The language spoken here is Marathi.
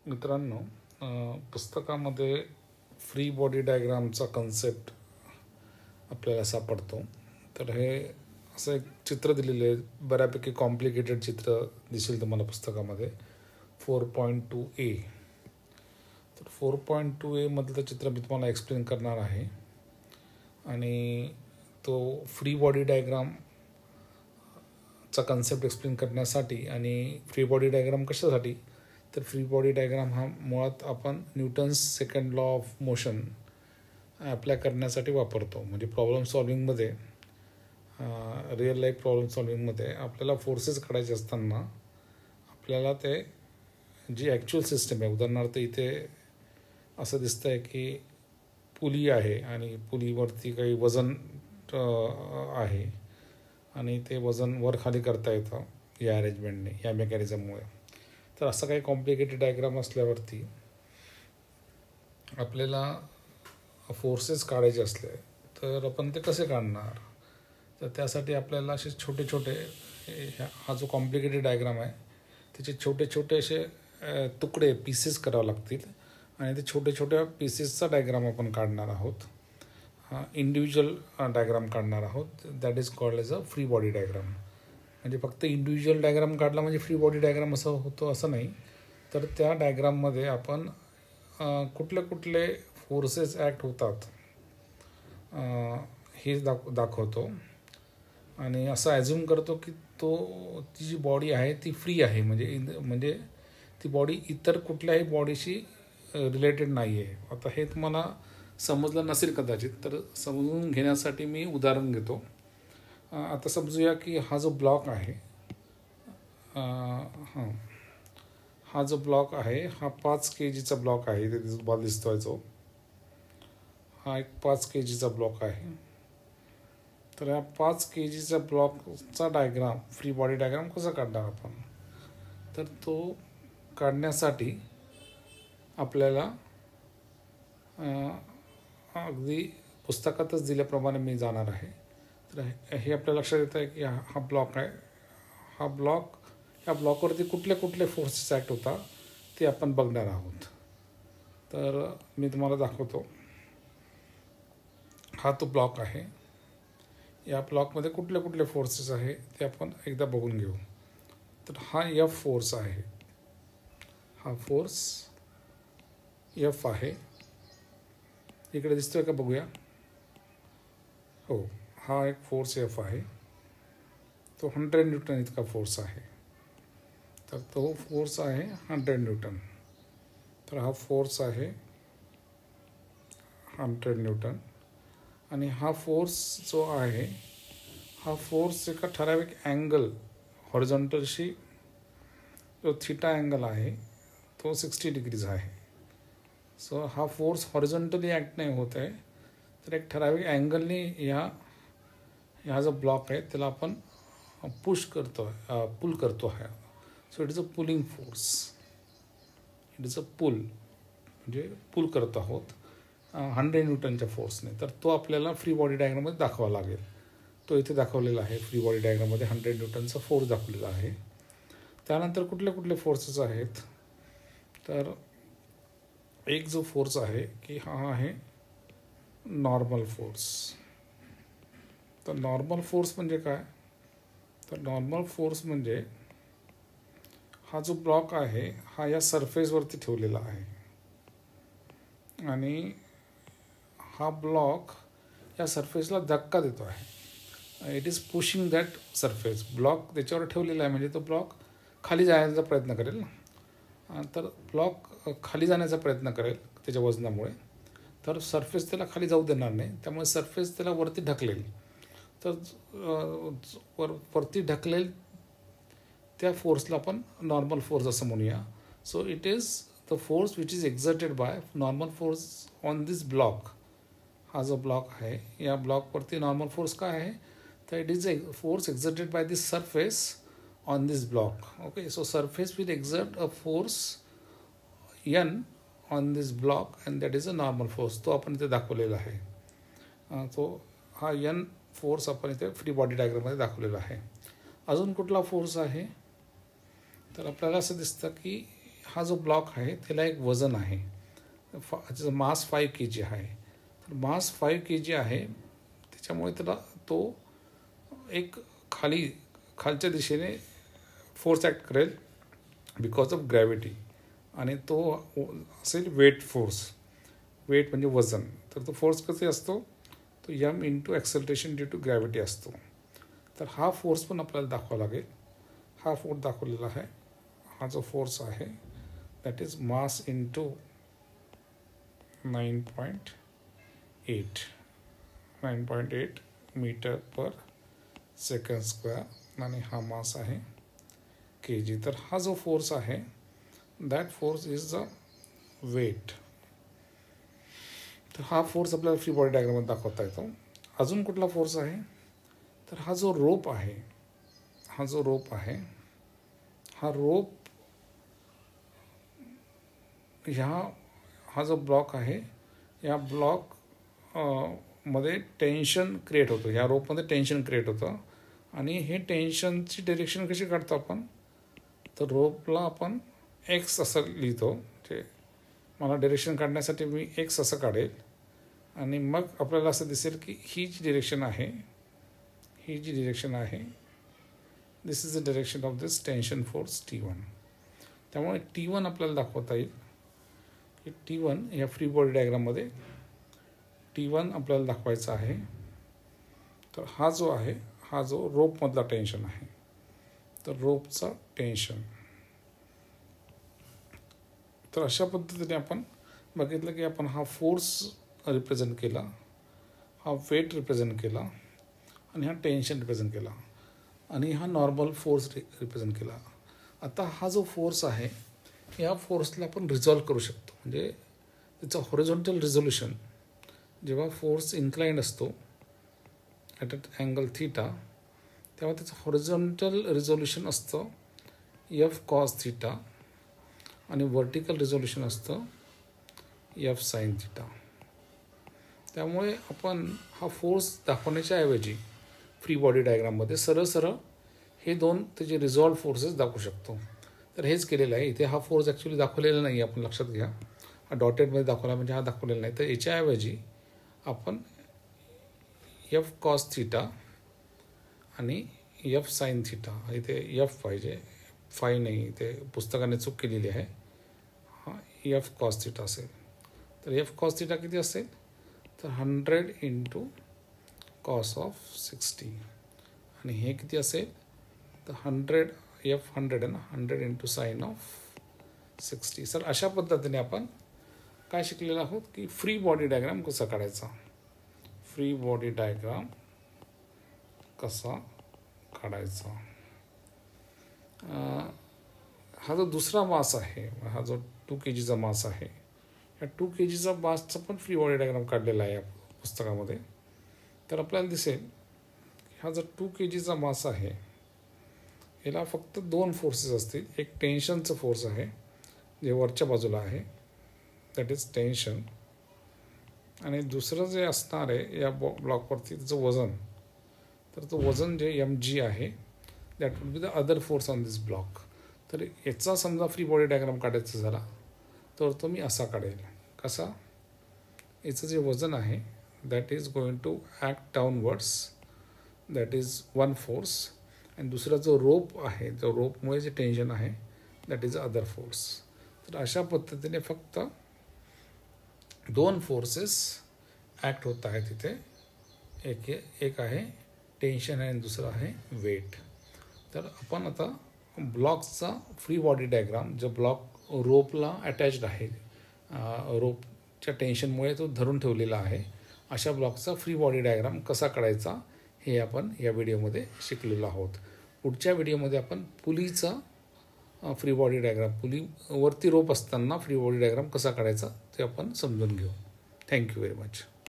मित्रांनो, पुस्तकामध्ये फ्री बॉडी डायग्रामचा कन्सेप्ट आपल्याला सापडतो. तर हे असं एक चित्र दिलेलं आहे, बऱ्यापैकी कॉम्प्लिकेटेड चित्र दिसेल तुम्हाला पुस्तकामध्ये. 4.2a. तर 4.2a मधलं चित्र मी तुम्हाला एक्सप्लेन करणार आहे. आणि तो फ्री बॉडी डायग्रामचा कन्सेप्ट एक्सप्लेन करण्यासाठी आणि फ्री बॉडी डायग्राम कशासाठी, तर फ्री बॉडी डायग्राम हा मुळात आपण Newton's second law of motion apply करण्यासाठी वापरतो. म्हणजे प्रॉब्लेम सॉल्विंगमध्ये, रिअल लाईफ प्रॉब्लेम सॉल्विंगमध्ये आपल्याला फोर्सेस काढायचे असताना आपल्याला ते जी ॲक्च्युअल सिस्टम आहे, उदाहरणार्थ इथे असं दिसतं आहे की पुली आहे आणि पुलीवरती काही वजन आहे आणि ते वजन वर खाली करता येतं या अरेंजमेंटने, या मेकॅनिझममुळे. तर असं काही कॉम्प्लिकेटेड डायग्राम असल्यावरती आपल्याला फोर्सेस काढायचे असले तर आपण ते कसे काढणार. तर त्यासाठी आपल्याला असे छोटे छोटे, हा जो कॉम्प्लिकेटेड डायग्राम आहे त्याचे छोटे छोटे असे तुकडे, पीसेस करावे लागतील आणि ते छोटे छोट्या पीसेसचा डायग्राम आपण काढणार आहोत. इंडिव्हिज्युअल डायग्राम काढणार आहोत. That is called as a free body diagram. म्हणजे फक्त इंडिव्हिज्युअल डायग्राम काढला म्हणजे फ्री बॉडी डायग्राम असं होतो असं नाही. तर त्या डायग्राममध्ये आपण कुठले कुठले फोर्सेस ॲक्ट होतात हे दाखवतो आणि असं ॲझ्युम करतो की ती जी बॉडी आहे ती फ्री आहे. म्हणजे ती बॉडी इतर कुठल्याही बॉडीशी रिलेटेड नाही आहे. आता हे तुम्हाला समजलं नसेल कदाचित, तर समजून घेण्यासाठी मी उदाहरण घेतो. आता समजूया की हा जो ब्लॉक आहे, हा जो ब्लॉक आहे हा 5 kgचा ब्लॉक आहे. इथे तुम्हाला दिसतोय जो हा एक 5 kgचा ब्लॉक आहे. तर या 5 kgचा ब्लॉकचा डायग्राम, फ्री बॉडी डायग्राम कसा काढणार आपण, तर तो काढण्यासाठी आपल्याला अगदी पुस्तकातच दिल्याप्रमाणे मी जाणार आहे. तर हे आपल्या लक्षात येतं आहे की हा ब्लॉक आहे. ह्या ब्लॉकवरती कुठले कुठले फोर्सेस ॲक्ट होतात ते आपण बघणार आहोत. तर मी तुम्हाला दाखवतो. हा तो ब्लॉक आहे. या ब्लॉकमध्ये कुठले कुठले फोर्सेस आहे ते आपण एकदा बघून घेऊ. तर हा F फोर्स आहे. हा फोर्स F आहे. इकडे दिसतोय का, बघूया. हो, हा एक फोर्स F आहे. तो 100 न्यूटन इतका फोर्स आहे. तर तो फोर्स आहे 100 न्यूटन. तर हा फोर्स आहे 100 न्यूटन. आणि हा फोर्स जो आहे, हा फोर्स एका ठराविक अँगल, हॉरिझॉन्टलशी जो थीटा अँगल आहे तो 60 डिग्रीज आहे. सो हा फोर्स हॉरिझॉन्टली ॲक्ट नाही होत आहे, तर एक ठराविक अँगलने ह्या जो ब्लॉक आहे त्याला आपण पुल करतो आहे. So it is a pulling force. It is a pull, म्हणजे पुल करत आहोत 100 न्यूटनच्या फोर्सने. तर तो आपल्याला फ्री बॉडी डायग्राममध्ये दाखवावा लागेल. तो इथे दाखवलेला आहे. फ्री बॉडी डायग्राममध्ये 100 न्यूटनचा फोर्स दाखवलेला आहे. त्यानंतर कुठले कुठले फोर्सेस आहेत, तर एक जो फोर्स आहे की हा आहे नॉर्मल फोर्स. तर नॉर्मल फोर्स म्हणजे काय, तर नॉर्मल फोर्स म्हणजे हा जो ब्लॉक आहे हा या सरफेसवरती ठेवलेला आहे आणि हा ब्लॉक या सरफेसला धक्का देतो आहे. It is pushing that surface. Block त्याच्यावर ठेवलेला आहे म्हणजे तो ब्लॉक खाली जाण्याचा प्रयत्न करेल. तर ब्लॉक खाली जाण्याचा प्रयत्न करेल त्याच्या वजनामुळे. तर सरफेस त्याला खाली जाऊ देणार नाही, त्यामुळे सरफेस त्याला वरती ढकलेल. तर वरती ढकलेल त्या फोर्सला आपण नॉर्मल फोर्स असं म्हणूया. So it is the force which is exerted by normal force on this block. हा जो ब्लॉक आहे या ब्लॉकवरती नॉर्मल फोर्स काय आहे, तर it is a force exerted by this surface on this block. Okay, so surface will exert a force N on this block and that is a normal force. तो आपण इथे दाखवलेला आहे. तो हा N फोर्स आपण इथे फ्री बॉडी डायग्राममध्ये दाखवलेला आहे. अजून कुठला फोर्स आहे, तर आपल्याला असं दिसतं की हा जो ब्लॉक आहे त्याला एक वजन आहे, मास 5 kg आहे. तर मास 5 kg आहे त्याच्यामुळे त्याला तो एक खालच्या दिशेने फोर्स ॲक्ट करेल बिकॉज ऑफ ग्रॅव्हिटी, आणि तो असेल वेट फोर्स. वेट म्हणजे वजन. तर तो फोर्स कसे असतो, तो m into acceleration due to gravity असतो. तर हा फोर्स पण आपल्याला दाखवावा लागेल. हा फोर्स दाखवलेला आहे. हा जो फोर्स आहे that is mass into 9.8 metre per second square, आणि हा मास आहे kg. तर हा जो फोर्स आहे that force is the weight. तर हा फोर्स आपल्याला फ्री बॉडी डायग्राममध्ये दाखवता येतो. अजून कुठला फोर्स आहे, तर हा जो रोप आहे, हा रोप हा जो ब्लॉक आहे, या ब्लॉक मध्ये टेन्शन क्रिएट होतं. ह्या रोपमध्ये टेन्शन क्रिएट होतं, आणि हे टेन्शनची डिरेक्शन कशी काढतो आपण, तर रोपला आपण एक्स असं लिहितो. ते मला डिरेक्शन काढण्यासाठी मी एक्स असं काढेल, आणि मग आपल्याला असं दिसेल की ही जी डिरेक्शन आहे, this is the direction of this tension force T1. त्यामुळे T1 आपल्याला दाखवता येईल की T1 या फ्री बॉडी डायग्राममध्ये T1 आपल्याला दाखवायचा आहे. तर हा जो आहे, हा जो रोपमधला टेन्शन आहे, तर रोपचा टेन्शन. तर अशा पद्धतीने आपण बघितलं की आपण हा फोर्स रिप्रेझेंट केला, हा वेट रिप्रेझेंट केला, आणि हा टेन्शन रिप्रेझेंट केला, आणि हा नॉर्मल फोर्स रिप्रेझेंट केला. आता हा जो फोर्स आहे, या फोर्सला आपण रिझॉल्व करू शकतो. म्हणजे त्याचं हॉरिझॉन्टल रिझोल्युशन, जेव्हा फोर्स इन्क्लाइंड असतो ॲट अँगल थीटा, तेव्हा त्याचं हॉरिझॉन्टल रिझोल्युशन असतं F cos थीटा, आणि व्हर्टिकल रिझोल्युशन असतं F sin थीटा. त्यामुळे आपण हा फोर्स दाखवण्याच्या ऐवजी फ्री बॉडी डायग्राममध्ये सरळ हे दोन त्याचे रिझॉल्व फोर्सेस दाखवू शकतो. तर हेच केलेलं आहे. इथे हा फोर्स ॲक्च्युली दाखवलेला नाही, आपण लक्षात घ्या. हा डॉटेडमध्ये दाखवला म्हणजे हा दाखवलेला नाही. तर याच्याऐवजी आपण F cos थीटा आणि F sin थीटा, इथे F पाहिजे, फाय नाही, इथे पुस्तकाने चूक केलेली आहे. हा F cos थीटा असेल. तर F cos थीटा किती असेल, तर 100 इंटू कॉस ऑफ 60, आणि हे किती असेल, तर 100 आहे ना, 100 इंटू साइन ऑफ 60. सर अशा पद्धतीने आपण काय शिकलेलो आहोत की फ्री बॉडी डायग्राम कसा काढायचा. फ्री बॉडी डायग्राम कसा काढायचा. हा जो दुसरा मास आहे, हा जो 2 kgचा मास आहे, या 2 kgचा मासचा पण फ्री बॉडी डायग्राम काढलेला आहे या पुस्तकामध्ये. तर आपल्याला दिसेल हा जो 2 kgचा मास आहे, याला फक्त 2 फोर्सेस असतील. एक टेन्शनचं फोर्स आहे जे वरच्या बाजूला आहे, दॅट इज टेन्शन, आणि दुसरं जे असणार आहे या ब्लॉकवरती त्याचं वजन, तर तो वजन जे mg आहे, that would be the other force on this block. तर याचा समजा फ्री बॉडी डायग्राम काढायचा झाला तर तो मी असा काढेल. कसा, याचं जे वजन आहे that is going to act downwards, that is one force, आणि दुसरा जो रोप आहे, जो रोपमुळे जे टेन्शन आहे दॅट इज अदर फोर्स. तर अशा पद्धतीने फक्त 2 फोर्सेस ॲक्ट होत आहेत तिथे. एक आहे टेन्शन आणि दुसरं आहे वेट. तर आपण आता ब्लॉक्सचा फ्री बॉडी डायग्राम, जो ब्लॉक रोपला अटॅच्ड आहे, रोपच्या टेन्शनमुळे तो धरून ठेवलेला आहे, अशा ब्लॉकचा फ्री बॉडी डायग्राम कसा काढायचा हे आपण या व्हिडिओमध्ये शिकलेलो आहोत. पुढच्या व्हिडिओमध्ये आपण पुलीचा फ्री बॉडी डायग्राम, पुलीवरती रोप असताना फ्री बॉडी डायग्राम कसा काढायचा ते आपण समजून घेऊ. Thank you very much.